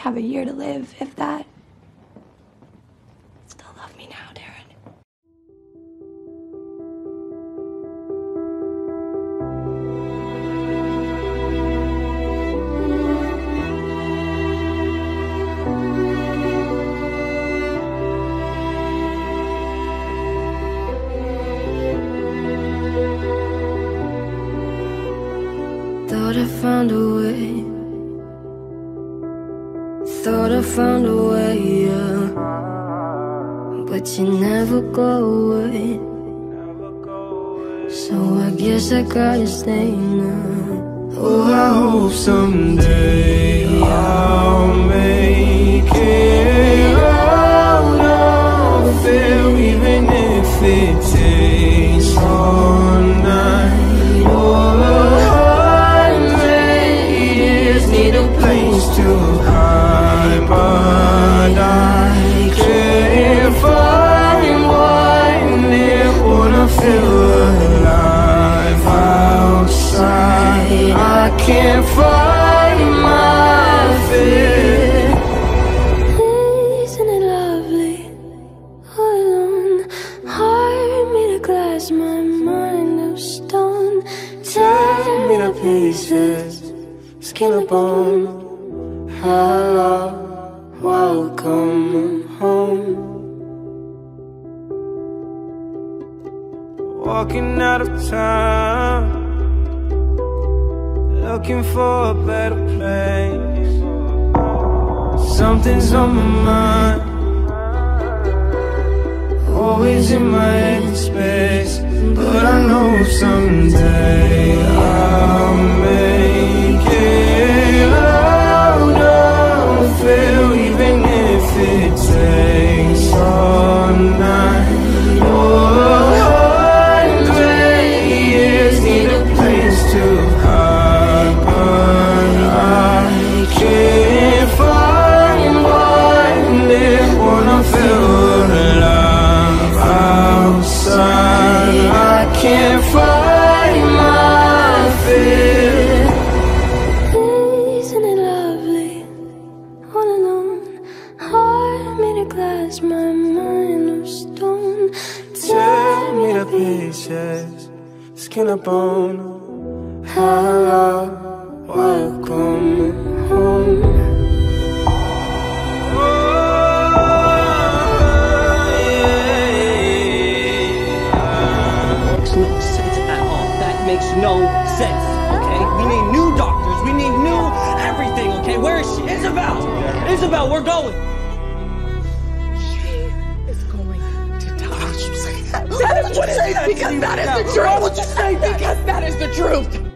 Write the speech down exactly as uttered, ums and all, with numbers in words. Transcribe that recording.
have a year to live, if that. Still love me now, Darren. Thought I found a way. Thought I found a way, yeah. But you never go away. So I guess I gotta stay now. Oh, I hope someday I'll make it out of there, even if it takes all night or a hundred years. Need a place to hide, but I can't find one there. Wanna feel alive outside. I can't find my fear. Isn't it lovely? All alone. Heart made of glass, my mind of stone. Tear me to pieces, skin and bone. Hello, welcome home. Walking out of town, looking for a better place. Something's on my mind, always in my head space. But I know someday I'll make it out of here, even if it takes all night or a hundred years. Need a place to hide, but I can't find one there. Wanna feel alive outside. I can't find my fear. Isn't it lovely? All alone. Heart made of glass, my mind of stone. Tear me to pieces, skin and bone. Hello, welcome home. Makes no sense at all. That makes no sense, okay? We need new doctors. We need new everything, okay? Where is she? Isabel! Isabel, we're going! She is going to die. Why would you say that? That is Why would you say that? because that is the Now, truth. Why would you say that? Because that is the truth.